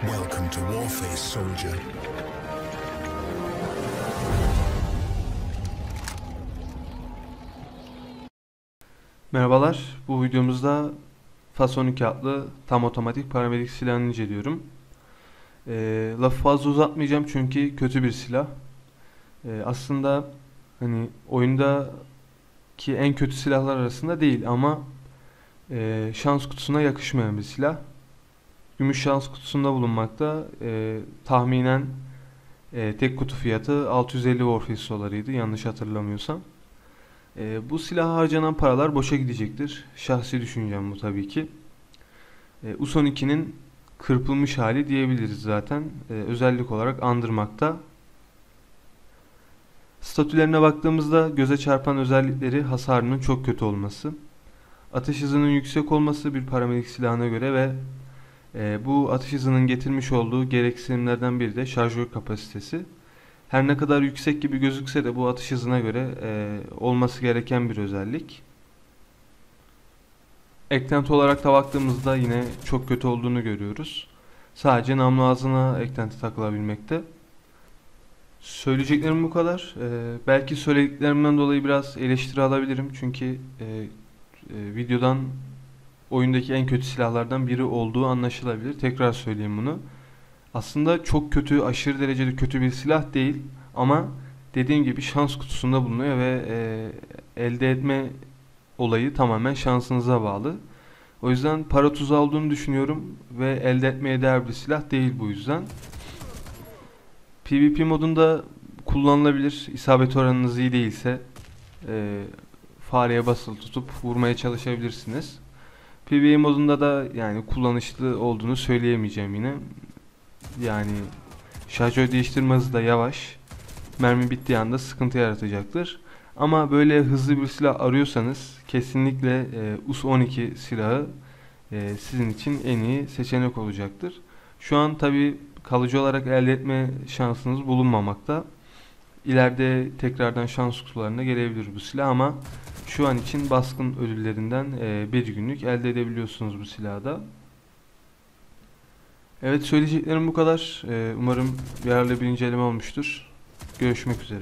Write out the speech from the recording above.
Welcome to Warface, soldier. Merhabalar, bu videomuzda Fason 2 adlı tam otomatik paramedik silahını inceliyorum. Lafı fazla uzatmayacağım çünkü kötü bir silah. Aslında hani oyundaki en kötü silahlar arasında değil ama şans kutusuna yakışmayan bir silah. Gümüş şans kutusunda bulunmakta. Tahminen tek kutu fiyatı 650 Warface dolarıydı yanlış hatırlamıyorsam. Bu silaha harcanan paralar boşa gidecektir. Şahsi düşüncem bu tabii ki. U12'nin kırpılmış hali diyebiliriz zaten. Özellik olarak andırmakta. Statülerine baktığımızda göze çarpan özellikleri hasarının çok kötü olması, atış hızının yüksek olması bir paramedik silahına göre ve bu atış hızının getirmiş olduğu gereksinimlerden biri de şarjör kapasitesi. Her ne kadar yüksek gibi gözükse de bu atış hızına göre olması gereken bir özellik. Eklenti olarak da baktığımızda yine çok kötü olduğunu görüyoruz. Sadece namlu ağzına eklenti takılabilmekte. Söyleyeceklerim bu kadar. Belki söylediklerimden dolayı biraz eleştiri alabilirim. Çünkü videodan oyundaki en kötü silahlardan biri olduğu anlaşılabilir. Tekrar söyleyeyim bunu. Aslında çok kötü, aşırı derecede kötü bir silah değil. Ama dediğim gibi şans kutusunda bulunuyor ve elde etme olayı tamamen şansınıza bağlı. O yüzden para tuzağı olduğunu düşünüyorum ve elde etmeye değer bir silah değil bu yüzden. PvP modunda kullanılabilir. İsabet oranınız iyi değilse fareye basılı tutup vurmaya çalışabilirsiniz. PvE modunda da yani kullanışlı olduğunu söyleyemeyeceğim yine. Yani şarjör değiştirme hızı da yavaş. Mermi bittiği anda sıkıntı yaratacaktır. Ama böyle hızlı bir silah arıyorsanız kesinlikle US-12 silahı sizin için en iyi seçenek olacaktır. Şu an tabi kalıcı olarak elde etme şansınız bulunmamakta. İleride tekrardan şans kutularına gelebilir bu silah ama şu an için baskın ödüllerinden bir günlük elde edebiliyorsunuz bu silahı da. Evet, söyleyeceklerim bu kadar. Umarım yararlı bir inceleme olmuştur. Görüşmek üzere.